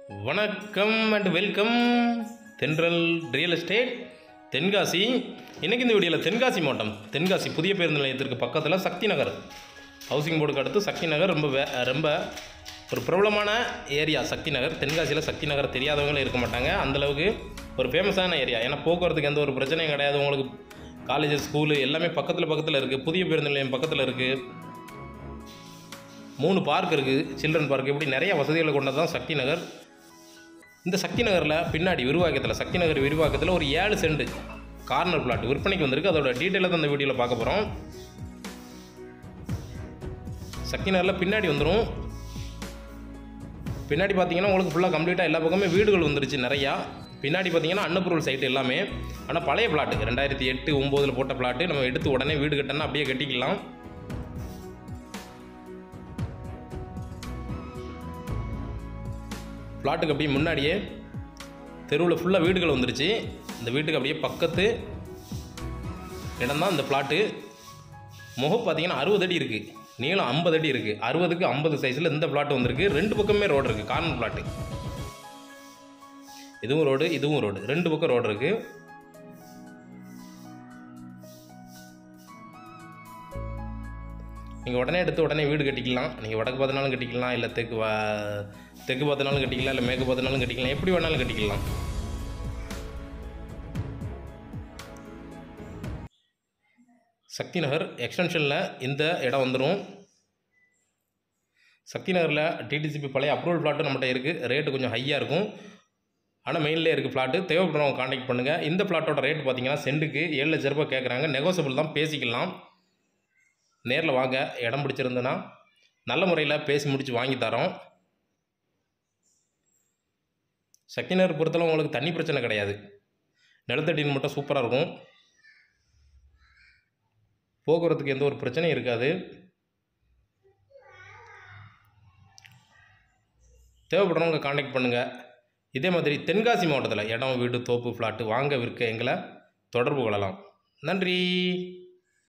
வணக்கம் and welcome Thendral real estate Tenkasi. இன்றைக்கி இந்த வீடியோவில் தென்காசி மாவட்டம் தென்காசி புதிய பேருந்து நிலையத்திற்கு பக்கத்தில் சக்தி நகர் ஹவுசிங் போர்டுக்கு அடுத்து சக்தி நகர் ரொம்ப ஒரு பிரபலமான ஏரியா. சக்தி நகர் தென்காசியில் சக்தி நகர் தெரியாதவங்களே இருக்க மாட்டாங்க. அந்தளவுக்கு ஒரு ஃபேமஸான ஏரியா. ஏன்னா போக்குவரத்துக்கு எந்த ஒரு பிரச்சனையும் கிடையாது. உங்களுக்கு காலேஜ் ஸ்கூலு எல்லாமே பக்கத்தில் இருக்குது. புதிய பேருந்து நிலையம் பக்கத்தில் இருக்குது. 3 பார்க் இருக்குது, சில்ட்ரன் பார்க், இப்படி நிறைய வசதிகளை கொண்டது தான் சக்தி நகர். இந்த சக்தி நகரில் பின்னாடி விரிவாக்கத்தில் சக்தி நகர் விரிவாக்கத்தில் ஒரு 7 சென்ட் கார்னர் பிளாட் விற்பனைக்கு வந்திருக்கு. அதோட டீட்டெயிலாக தான் இந்த வீடியோவில் பார்க்க போகிறோம். சக்தி நகரில் பின்னாடி வந்துடும். பின்னாடி பார்த்தீங்கன்னா உங்களுக்கு ஃபுல்லாக கம்ப்ளீட்டாக எல்லா பக்கமே வீடுகள் வந்துருச்சு நிறையா. பின்னாடி பார்த்தீங்கன்னா அன்னப்பொருள் சைட்டு எல்லாமே. ஆனால் பழைய பிளாட்டு 2008, 2009 போட்ட பிளாட்டு. நம்ம எடுத்து உடனே வீடு கட்டணும்னா அப்படியே கட்டிக்கலாம். பிளாட்டுக்கு அப்படியே முன்னாடியே தெருவில் ஃபுல்லாக வீடுகள் வந்துருச்சு. இந்த வீட்டுக்கு அப்படியே பக்கத்து இடம் தான் இந்த பிளாட்டு. முகம் பார்த்தீங்கன்னா 60 அடி இருக்குது, நீளம் 50 அடி இருக்குது. 60க்கு 50 சைஸில் இந்த பிளாட்டு வந்திருக்கு. 2 பக்கமே ரோடு இருக்குது. Corner plot. இதுவும் ரோடு, இதுவும் ரோடு, 2 பக்கம் ரோடு இருக்குது. நீங்கள் உடனே எடுத்து உடனே வீடு கட்டிக்கலாம். நீங்கள் வடக்கு பார்த்தினாலும் கட்டிக்கலாம், இல்லை தெற்கு பார்த்தினாலும் கட்டிக்கலாம், இல்லை மேற்கு பார்த்தினாலும் கட்டிக்கலாம், எப்படி வேணாலும் கட்டிக்கலாம். சக்தி நகர் எக்ஸ்டென்ஷனில் இந்த இடம் வந்துடும். சக்தி நகரில் டிடிசிபி பழைய அப்ரூவல் ஃப்ளாட்டு நம்மகிட்ட இருக்குது. ரேட்டு கொஞ்சம் ஹையாக இருக்கும். ஆனால் மெயின்லேயே இருக்குது ஃப்ளாட்டு. தேவைப்படுறவங்க கான்டாக்ட் பண்ணுங்கள். இந்த ஃப்ளாட்டோட ரேட் பார்த்தீங்கன்னா சென்ட்டுக்கு 7 லட்ச ரூபாய் கேட்குறாங்க. நெகோசியபிள் தான், பேசிக்கலாம். நேரில் வாங்க. இடம் பிடிச்சிருந்துன்னா நல்ல முறையில் பேசி முடித்து வாங்கி தரோம். சக்தி நகர் பொறுத்தளவு உங்களுக்கு தண்ணி பிரச்சனை கிடையாது. நிலத்தடின்னு மட்டும் சூப்பராக இருக்கும். போக்குவரத்துக்கு எந்த ஒரு பிரச்சனையும் இருக்காது. தேவைப்படுறவங்க கான்டாக்ட் பண்ணுங்கள். இதே மாதிரி தென்காசி மாவட்டத்தில் இடம், வீடு, தோப்பு, ஃப்ளாட்டு வாங்க விற்க எங்களை தொடர்பு கொள்ளலாம். நன்றி.